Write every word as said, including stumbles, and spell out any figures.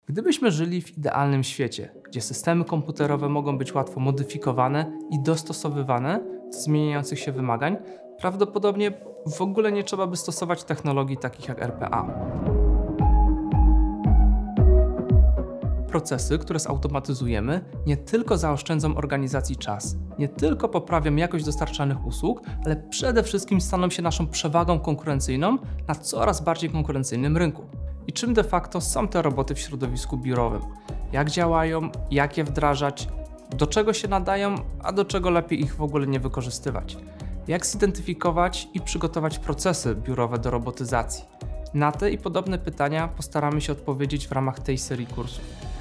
Gdybyśmy żyli w idealnym świecie, gdzie systemy komputerowe mogą być łatwo modyfikowane i dostosowywane do zmieniających się wymagań, prawdopodobnie w ogóle nie trzeba by stosować technologii takich jak R P A. Procesy, które zautomatyzujemy, nie tylko zaoszczędzą organizacji czas, nie tylko poprawią jakość dostarczanych usług, ale przede wszystkim staną się naszą przewagą konkurencyjną na coraz bardziej konkurencyjnym rynku. I czym de facto są te roboty w środowisku biurowym? Jak działają, jak je wdrażać, do czego się nadają, a do czego lepiej ich w ogóle nie wykorzystywać? Jak zidentyfikować i przygotować procesy biurowe do robotyzacji? Na te i podobne pytania postaramy się odpowiedzieć w ramach tej serii kursów.